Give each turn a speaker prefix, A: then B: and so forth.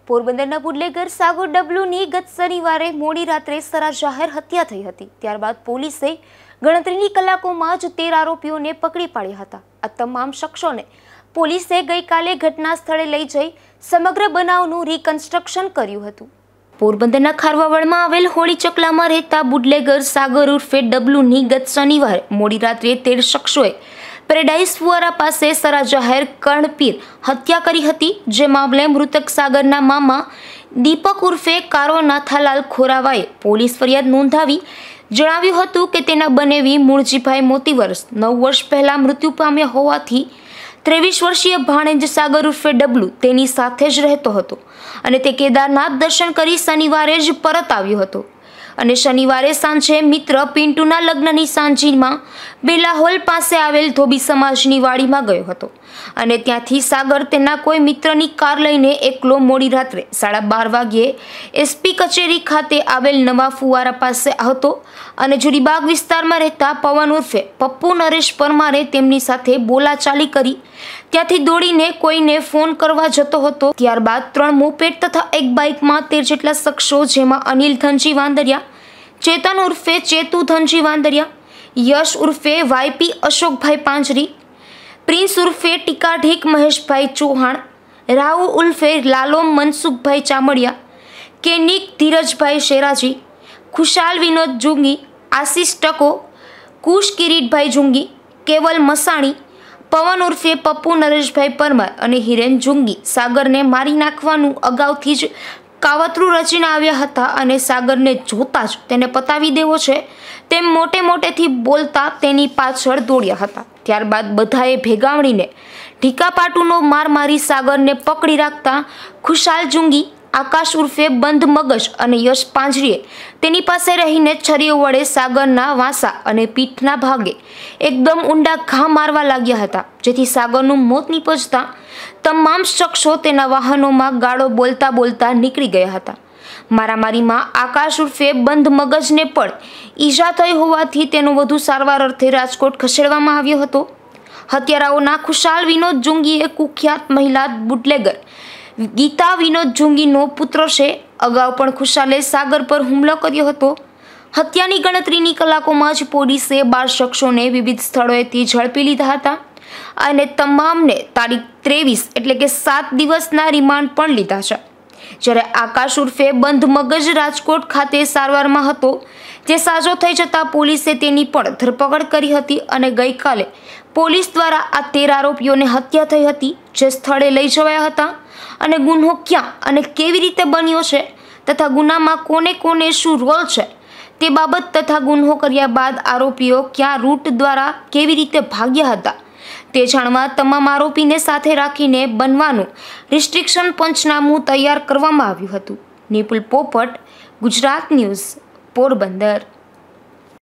A: પોરબંદરના બુટલેગર સાગર ડબલુની ગત શનિવારે મોડી રાત્રે સરા જાહેર હત્યા થઈ હતી। ત્યારબાદ પોલીસે ગણતરીની કલાકોમાં જ 13 આરોપીઓને પકડી પાડ્યા હતા। આ તમામ શખ્સોને પોલીસે ગઈકાલે ઘટના સ્થળે લઈ જઈ સમગ્ર બનાવનું રિકન્સ્ટ્રક્શન કર્યું હતું। પોરબંદરના ખારવાવડમાં આવેલ હોળી ચકલામાં રહેતા બુટલેગર સાગર ઉર્ફે ડબલુની ગત શનિવારે મોડી રાત્રે 13 શખ્સોએ પેરેડાઇઝ ફુવારા પાસે સરા જાહેર કર્ણપીર હત્યા કરી હતી। જે મામલે મૃતક સાગરના મામા દીપક ઉર્ફે કારો નાથાલાલ ખોરાવાએ પોલીસ ફરિયાદ નોંધાવી જણાવ્યું હતું કે તેના બનેવી મૂળજીભાઈ મોતીવર્ષ 9 વર્ષ પહેલા મૃત્યુ પામ્યા હોવાથી 23 વર્ષીય ભાણેજ સાગર ઉર્ફે ડબલુ તેની સાથે જ રહેતો હતો અને તે કેદારનાથ દર્શન કરી શનિવારે જ પરત આવ્યો હતો અને શનિવારે સાંજે મિત્ર પિન્ટુના લગ્નની સાંજીમાં બેલાહોલ પાસે આવેલ ધોબી સમાજની વાડીમાં ગયો હતો અને ત્યાંથી સાગર તેના કોઈ મિત્રની કાર લઈને એકલો મોડી રાત્રે 12:30 વાગ્યે એસપી કચેરી ખાતે આવેલ નવા ફુવારા પાસે હતો અને જુરીબાગ વિસ્તારમાં રહેતા પવન ઉર્ફે પપ્પુ નરેશ પરમારે તેમની સાથે બોલાચાલી કરી ત્યાંથી દોડીને કોઈને ફોન કરવા જતો હતો। ત્યારબાદ 3 મોપેડ તથા એક બાઇકમાં 13 જેટલા શખ્સો જેમાં અનિલ ધનજી વાંદરિયા, ચેતન ઉર્ફે ચેતુ ધનજી વાંદરિયા, યશ ઉર્ફે વાયપી અશોકભાઈ પાંજરી, પ્રિન્સ ઉર્ફે ટીકાઢીક મહેશભાઈ ચૌહાણ, રાહુ ઉર્ફે લાલોમ મનસુખભાઈ ચામડિયા, કેનિક ધીરજભાઈ શેરાજી, ખુશાલ વિનોદ જુંગી, આશીષ ટકો, કુશ કિરીટભાઈ જુંગી, કેવલ મસાણી, પવન ઉર્ફે પપ્પુ નરેશભાઈ પરમાર અને હિરેન જુંગી સાગરને મારી નાખવાનું અગાઉથી જ કાવતરું રચીને આવ્યા હતા અને સાગરને જોતા જ તેને પતાવી દેવો છે તેમ મોટેથી બોલતા તેની પાછળ દોડ્યા હતા। ત્યારબાદ બધાએ ભેગા મળીને ઢીકાપાટુનો માર મારી સાગરને પકડી રાખતા ખુશાલ જુંગી, આકાશ ઉર્ફે બંધ મગજ અને યશ પાંજરીએ તેની પાસે રહીને છરીઓ વડે સાગરના વાંસા અને પીઠના ભાગે એકદમ ઊંડા ઘા મારવા લાગ્યા હતા જેથી સાગરનું મોત નીપજતા તમામ શખ્સો તેના વાહનોમાં ગાળો બોલતા નીકળી ગયા હતા। મારામારીમાં આકાશ ઉર્ફે બંધ મગજને પણ ઈજા થઈ હોવાથી તેનો વધુ સારવાર અર્થે રાજકોટ ખસેડવામાં આવ્યો હતો। હત્યારાઓના ખુશાલ વિનોદ જુંગીએ કુખ્યાત મહિલા બુટલેગર ગીતા વિનોદ જુંગીનો પુત્ર છે। અગાઉ પણ ખુશાલે સાગર પર હુમલો કર્યો હતો। હત્યાની ગણતરીની કલાકોમાં જ પોલીસે 12 શખ્સોને વિવિધ સ્થળોએથી ઝડપી લીધા હતા અને તમામને તારીખ 23 એટલે કે 7 દિવસના રિમાન્ડ પણ લીધા છે। જ્યારે આકાશ ઉર્ફે બંધ મગજ રાજકોટ ખાતે સારવારમાં હતો જે સાજો થઈ જતા પોલીસે તેની પણ ધરપકડ કરી હતી અને ગઈકાલે પોલીસ દ્વારા આ 13 આરોપીઓને હત્યા થઈ હતી જે સ્થળે લઈ જવાયા હતા અને ગુન્હો ક્યાં અને કેવી રીતે બન્યો છે તથા ગુનામાં કોને શું રોલ છે તે બાબત તથા ગુન્હો કર્યા બાદ આરોપીઓ ક્યાં રૂટ દ્વારા કેવી રીતે ભાગ્યા હતા તે જાણવા તમામ આરોપીને સાથે રાખીને બનવાનું રિસ્ટ્રિક્શન પંચનામું તૈયાર કરવામાં આવ્યું હતું। નિપુલ પોપટ, ગુજરાત ન્યૂઝ, પોરબંદર।